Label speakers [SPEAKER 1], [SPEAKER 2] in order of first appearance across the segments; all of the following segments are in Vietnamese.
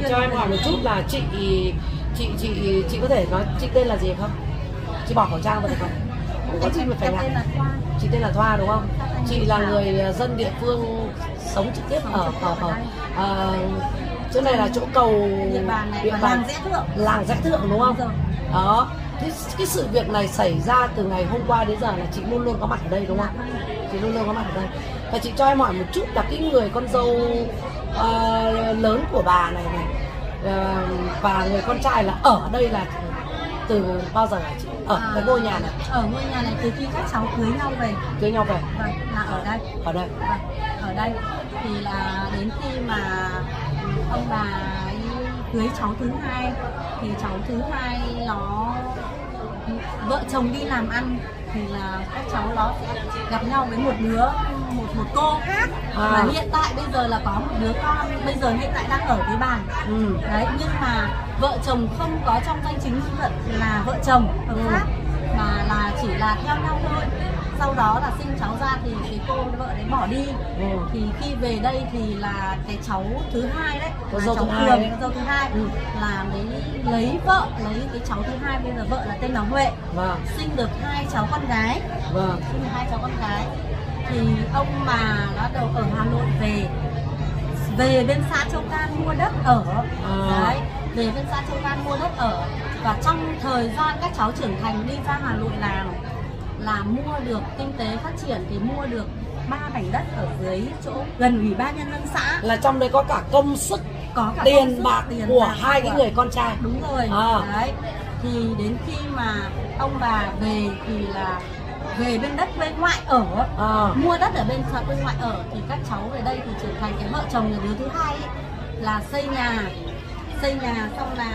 [SPEAKER 1] cho em hỏi một chút là chị có thể nói chị tên là gì không? Chị bỏ khẩu trang vào được không? Có chị mà phải ngại. Chị tên là Thoa đúng không? Chị là người dân địa phương sống trực tiếp ở chỗ này là chỗ cầu địa bàn làng Rẽ Thượng đúng không? Đó. Thế cái sự việc này xảy ra từ ngày hôm qua đến giờ là chị luôn luôn có mặt ở đây đúng không? Chị luôn luôn có mặt ở đây. Và chị cho em hỏi một chút là cái người con dâu lớn của bà này và người con trai là ở đây là từ bao giờ hả chị? Ở cái ngôi nhà này?
[SPEAKER 2] Ở ngôi nhà này từ khi các cháu cưới nhau về.
[SPEAKER 1] Cưới nhau về?
[SPEAKER 2] Vâng, là ở đây.
[SPEAKER 1] Ở đây?
[SPEAKER 2] Vâng, ở đây. Thì là đến khi mà ông bà ấy cưới cháu thứ hai thì cháu thứ hai nó vợ chồng đi làm ăn thì là các cháu nó sẽ gặp nhau với một một cô khác và hiện tại bây giờ là có một đứa con bây giờ hiện tại đang ở với bà. Đấy, nhưng mà vợ chồng không có trong danh chính ngôn thuận là vợ chồng hợp pháp mà là chỉ là theo nhau thôi. Sau đó là sinh cháu ra thì cái cô vợ đấy bỏ đi. Thì khi về đây thì là cái cháu thứ hai đấy,
[SPEAKER 1] cháu
[SPEAKER 2] dâu thứ hai là mới lấy vợ, lấy cái cháu thứ hai, bây giờ vợ là tên là Huệ. Sinh được 2 cháu con gái. Sinh được 2 cháu con gái. Thì ông mà nó đầu ở Hà Nội về bên xã Châu Can mua đất ở. Đấy, về bên xã Châu Can mua đất ở. Và trong thời gian các cháu trưởng thành đi ra Hà Nội làm là mua được kinh tế phát triển thì mua được 3 mảnh đất ở dưới chỗ gần Ủy ban nhân dân xã.
[SPEAKER 1] Là trong đấy có cả công sức,
[SPEAKER 2] có cả
[SPEAKER 1] tiền bạc của hai cái người con trai.
[SPEAKER 2] Đúng rồi. Đấy. Thì đến khi mà ông bà về thì là về bên đất quê ngoại ở, mua đất ở bên quê ngoại ở thì các cháu về đây thì trưởng thành. Cái vợ chồng là đứa thứ hai ấy, là xây nhà xong là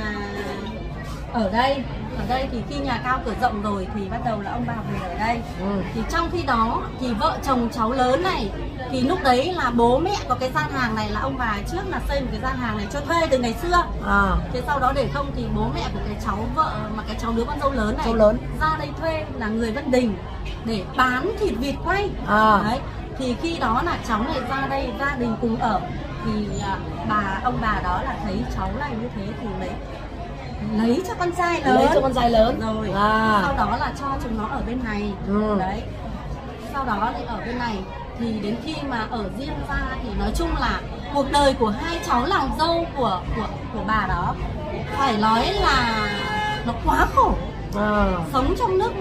[SPEAKER 2] ở đây thì khi nhà cao cửa rộng rồi thì bắt đầu là ông bà về ở đây. Thì trong khi đó thì vợ chồng cháu lớn này thì lúc đấy là bố mẹ có cái gian hàng này là ông bà trước là xây một cái gian hàng này cho thuê từ ngày xưa. Thế sau đó để không thì bố mẹ của cái cháu vợ mà cái cháu đứa con dâu lớn này ra đây thuê là người Vân Đình để bán thịt vịt quay. Đấy. Thì khi đó là cháu này ra đây gia đình cùng ở thì ông bà đó là thấy cháu này như thế thì lấy cho con trai lớn, rồi sau đó là cho chúng nó ở bên này. Đấy, sau đó lại ở bên này thì đến khi mà ở riêng ra thì nói chung là cuộc đời của 2 cháu làm dâu của bà đó phải nói là nó quá khổ. Sống trong nước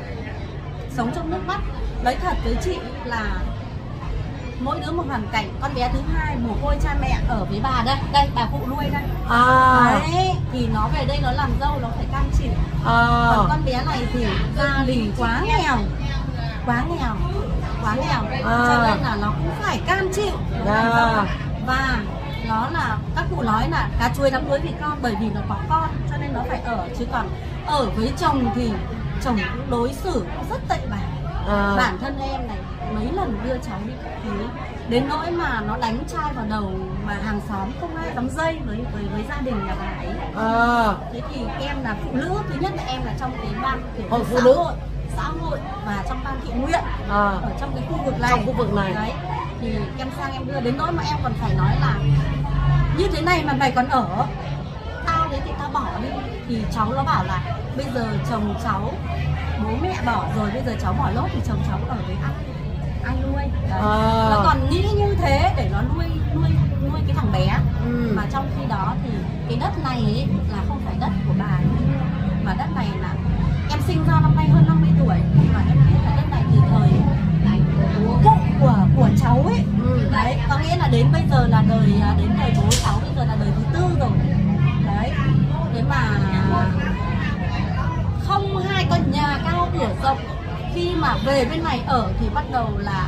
[SPEAKER 2] mắt. Nói thật với chị là mỗi đứa một hoàn cảnh. Con bé thứ hai mồ côi cha mẹ ở với bà đây bà phụ nuôi đây. Đấy, thì nó về đây nó làm dâu nó phải cam chịu. Còn con bé này thì gia đình quá nghèo. Cho nên là nó cũng phải cam chịu. Và nó là các cụ nói là cá chuối đắm đuối vì con, bởi vì nó có con cho nên nó phải ở, chứ còn ở với chồng thì chồng cũng đối xử rất tệ bạc. Bản thân em này mấy lần đưa cháu đi cấp cứu đến nỗi mà nó đánh chai vào đầu mà hàng xóm không ai dám dây với gia đình nhà bà ấy. Thế thì em là phụ nữ, thứ nhất là em là trong cái ban kiểu xã hội và trong ban thiện nguyện ở trong cái khu vực này. Đấy, thì em sang em đưa đến nỗi mà em còn phải nói là như thế này mà mày còn ở, tao đấy thì tao bỏ đi. Thì cháu nó bảo là bây giờ chồng cháu bố mẹ bỏ rồi, bây giờ cháu bỏ lốt thì chồng cháu ở với ai nuôi. Đấy. Nó còn nghĩ như thế để nó nuôi cái thằng bé. Mà trong khi đó thì cái đất này ấy là không phải đất của bà ấy, mà đất này là em sinh ra năm nay hơn 50 tuổi mà em biết là đất này từ thời cụ của cháu ấy. Đấy, có nghĩa là đến bây giờ là đến đời bố cháu bây giờ là đời thứ 4 rồi. Đấy, thế mà không hai con nhà cao cửa rộng. Khi mà về bên này ở thì bắt đầu là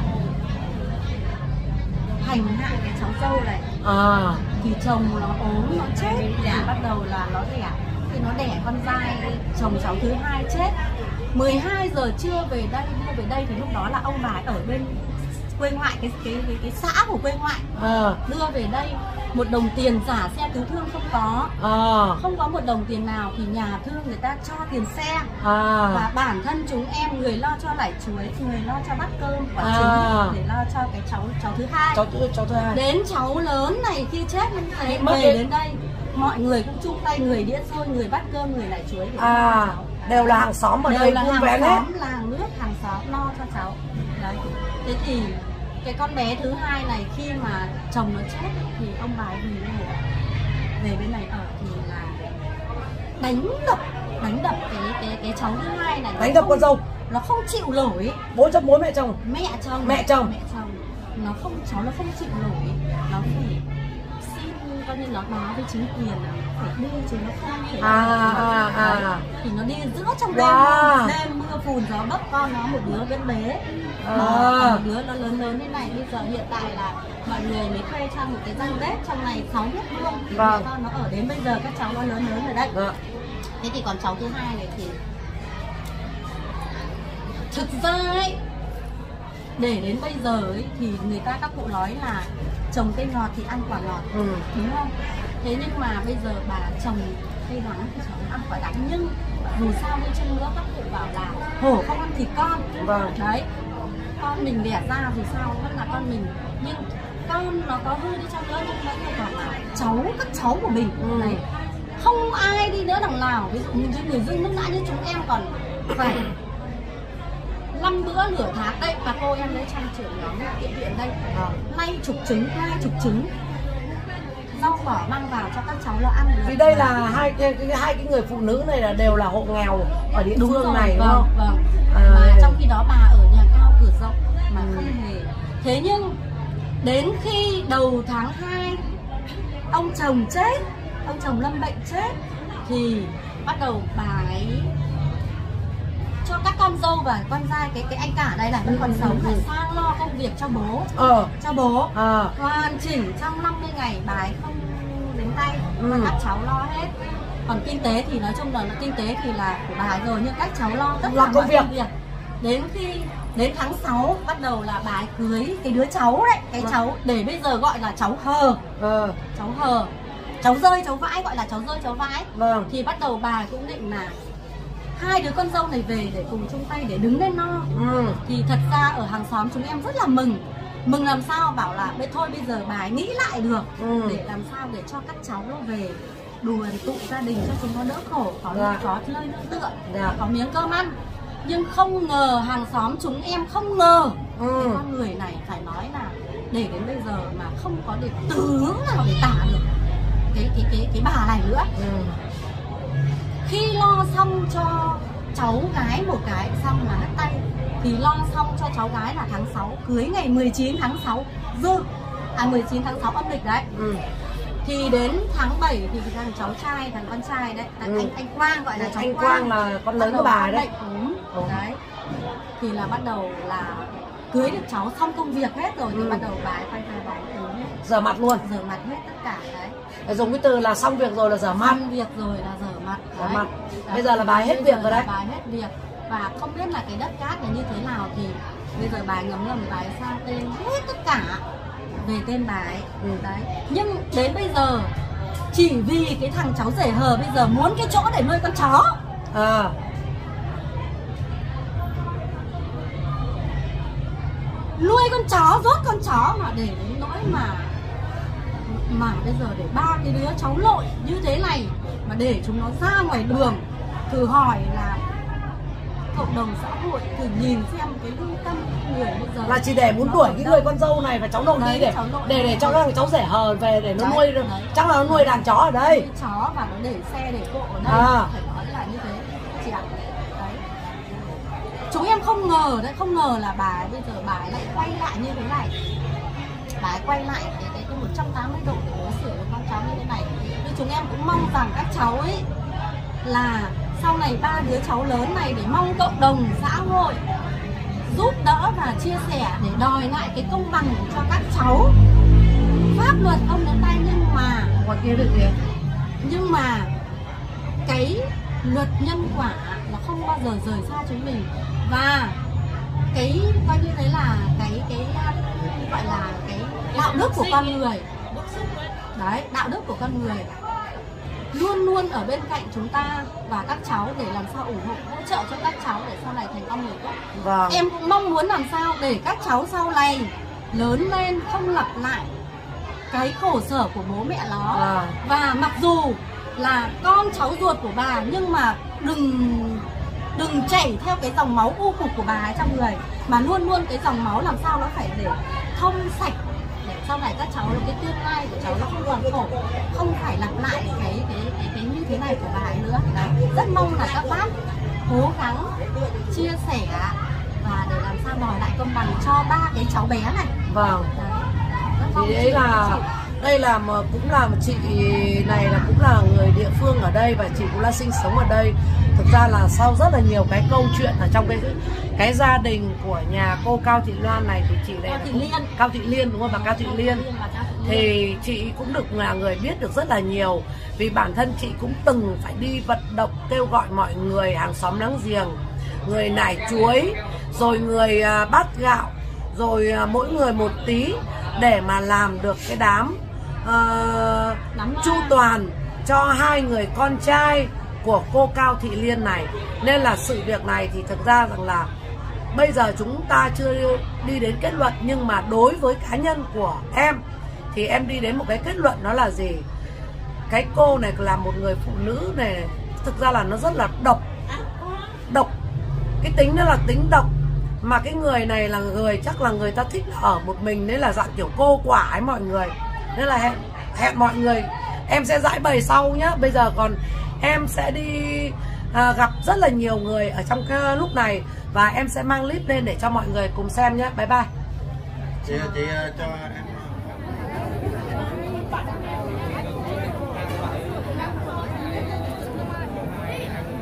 [SPEAKER 2] hành hạ cái cháu dâu này. Thì chồng nó ốm nó chết thì bắt đầu là nó đẻ. Thì nó đẻ con trai, chồng cháu thứ hai chết. 12 giờ trưa đưa về đây thì lúc đó là ông bà ở bên quê ngoại, cái xã của quê ngoại đưa về đây. 1 đồng tiền giả xe cứu thương không có. Không có 1 đồng tiền nào thì nhà thương người ta cho tiền xe. Và bản thân chúng em người lo cho lải chuối, người lo cho bát cơm quả trứng để lo cho cái cháu thứ hai. Cháu thứ hai. Đến cháu lớn này khi chết như thế về đến đây mọi người cũng chung tay, người đĩa xôi, người bắt cơm, người lại chuối.
[SPEAKER 1] Đều là hàng xóm ở đây,
[SPEAKER 2] là
[SPEAKER 1] vui
[SPEAKER 2] hàng
[SPEAKER 1] vẻ
[SPEAKER 2] xóm, làng nước, hàng xóm lo cho cháu. Đấy. Thế thì cái con bé thứ hai này khi mà chồng nó chết thì ông bà ấy về bên này ở thì là đánh đập cái cháu thứ hai này.
[SPEAKER 1] Đánh đập con dâu.
[SPEAKER 2] Nó không chịu nổi.
[SPEAKER 1] Bố chồng bố mẹ chồng.
[SPEAKER 2] Mẹ chồng. Nó không, cháu nó không chịu nổi. Nó phải xin, coi như nó nói với chính quyền là phải đi chứ nó không thể. Thì nó đi giữa trong đêm, đêm mưa phùn gió bấc, con nó một đứa bên bé, một đứa nó lớn thế này. Bây giờ hiện tại là mọi người mới thuê cho một cái gian bếp trong này 6 mét vuông. Con nó ở đến bây giờ các cháu nó lớn rồi đấy. Thế thì còn cháu thứ hai này thì thực ra ấy, để đến bây giờ ấy, thì người ta các cụ nói là trồng cây ngọt thì ăn quả ngọt, đúng không? Thế nhưng mà bây giờ bà trồng cây đắng thì cháu ăn quả đắng, nhưng dù sao đi chăng nữa các cụ bảo là hổ không ăn thịt con. Đấy, con mình đẻ ra dù sao vẫn là con mình, nhưng con nó có hư đi chăng nữa nhưng vẫn là còn là các cháu của mình này. Không ai đi nữa đằng nào, ví dụ như người dân nước lã như chúng em còn phải 5 bữa nửa tháng đây, bà cô em lấy trang trưởng nhóm tiệm viện đây, 20 trứng, 20 trứng rau cỏ mang vào cho các cháu nó ăn.
[SPEAKER 1] Vì đây là hai cái người phụ nữ này là đều là hộ nghèo ở địa phương này, đúng không?
[SPEAKER 2] Mà trong khi đó bà ở nhà cao cửa rộng mà không hề. Thế nhưng đến khi đầu tháng 2 ông chồng chết, ông chồng lâm bệnh chết thì bắt đầu bà ấy cho các con dâu và con trai, cái anh cả đây là vẫn còn sống, phải sang lo công việc cho bố. Cho bố hoàn chỉnh trong 50 ngày bà ấy không đến tay, các cháu lo hết. Còn kinh tế thì nói chung là kinh tế thì là của bà ấy rồi, nhưng các cháu lo tất cả mọi công việc. Đến tháng 6 bắt đầu là bà ấy cưới cái đứa cháu đấy, cái cháu để bây giờ gọi là cháu hờ. Cháu hờ, cháu rơi cháu vãi, gọi là cháu rơi cháu vãi. Thì bắt đầu bà ấy cũng định là hai đứa con dâu này về để cùng chung tay để đứng lên lo. Thì thật ra ở hàng xóm chúng em rất là mừng làm sao, bảo là thôi bây giờ bà ấy nghĩ lại được để làm sao để cho các cháu nó về đùa tụ gia đình cho chúng nó đỡ khổ, có nơi nương tựa, có miếng cơm ăn. Nhưng không ngờ hàng xóm chúng em không ngờ cái con người này phải nói là để đến bây giờ mà không có để từ hướng nào để tả được cái bà này nữa. Khi lo xong cho cháu gái một cái xong là hất tay, thì lo xong cho cháu gái là tháng 6, cưới ngày 19 tháng 6 19 tháng 6 âm lịch đấy. Thì đến tháng 7 thì thằng cháu trai, thằng con trai đấy, anh Quang, gọi là cháu
[SPEAKER 1] anh Quang là con lớn của bà đấy.
[SPEAKER 2] Đấy. Thì là bắt đầu là cưới được cháu xong công việc hết rồi thì bắt đầu bà ấy quay ra bà ấy
[SPEAKER 1] rửa mặt luôn,
[SPEAKER 2] rửa mặt hết tất cả đấy.
[SPEAKER 1] Dùng cái từ là xong việc rồi là rửa mặt.
[SPEAKER 2] Xong việc rồi là rửa mặt. Đấy.
[SPEAKER 1] Bây giờ là bà ấy hết việc rồi đấy.
[SPEAKER 2] Bà ấy hết việc và không biết là cái đất cát này như thế nào thì bây giờ bà ấy ngấm ngầm bà ấy sang tên hết tất cả về tên bà ấy. Đấy. Nhưng đến bây giờ chỉ vì cái thằng cháu rể hờ bây giờ muốn cái chỗ để nuôi con chó. Nuôi con chó, rốt con chó mà để đến nỗi mà bây giờ để ba cái đứa cháu lội như thế này mà để chúng nó ra ngoài đường, thử hỏi là cộng đồng xã hội thử nhìn xem cái lương tâm người bây giờ
[SPEAKER 1] là chỉ để muốn đuổi cái người con dâu này và cháu nội đi để cho các cháu rể hờ về để nó nuôi được. Chắc là nó nuôi đàn chó ở đây,
[SPEAKER 2] nuôi chó và nó để xe để cộ ở đây. Phải nói là như thế chị ạ. Đấy. Chúng em không ngờ đấy, không ngờ là bà ấy, bây giờ bà ấy lại quay lại như thế này. Bà ấy quay lại cái 180 độ để đối xử với con cháu như thế này. Nhưng chúng em cũng mong rằng các cháu ấy là sau này ba đứa cháu lớn này để mong cộng đồng xã hội giúp đỡ và chia sẻ để đòi lại cái công bằng cho các cháu. Pháp luật không đến tay nhưng mà cái luật nhân quả là không bao giờ rời xa chúng mình, và cái coi như thế là cái gọi là cái đạo đức của con người. Đấy, đạo đức của con người luôn luôn ở bên cạnh chúng ta và các cháu để làm sao ủng hộ, hỗ trợ cho các cháu để sau này thành con người tốt. Em cũng mong muốn làm sao để các cháu sau này lớn lên không lặp lại cái khổ sở của bố mẹ nó. Và mặc dù là con cháu ruột của bà, nhưng mà đừng chảy theo cái dòng máu u cục của bà ấy trong người, mà luôn luôn cái dòng máu làm sao nó phải để thông sạch, để sau này các cháu, cái tương lai của cháu nó không còn khổ, không phải lặp lại cái như thế này của bà ấy nữa. Đấy. Rất mong là các bác cố gắng chia sẻ và để làm sao đòi lại công bằng cho ba cái cháu bé này.
[SPEAKER 1] Vâng. Thì đấy là đây là cũng là một chị này là cũng là người địa phương ở đây và chị cũng là sinh sống ở đây. Thực ra là sau rất là nhiều cái câu chuyện ở trong cái gia đình của nhà cô Cao Thị Loan này thì chị này Cao Thị Liên đúng không? Và Cao Thị Liên thì chị cũng được là người biết được rất là nhiều, vì bản thân chị cũng từng phải đi vận động kêu gọi mọi người hàng xóm láng giềng, người nải chuối, rồi người bát gạo, rồi mỗi người một tí để mà làm được cái đám chu toàn cho hai người con trai của cô Cao Thị Liên này. Nên là sự việc này thì thực ra rằng là bây giờ chúng ta chưa đi đến kết luận, nhưng mà đối với cá nhân của em thì em đi đến một cái kết luận, đó là gì? Cái cô này là một người phụ nữ này, thực ra là nó rất là độc. Cái tính đó là tính độc. Mà cái người này là người chắc là người ta thích ở một mình, nên là dạng kiểu cô quả ấy mọi người. Nên là hẹn mọi người, em sẽ giải bày sau nhá. Bây giờ còn em sẽ đi gặp rất là nhiều người ở trong cái lúc này, và em sẽ mang clip lên để cho mọi người cùng xem nhé. Bye bye.
[SPEAKER 3] Chị cho em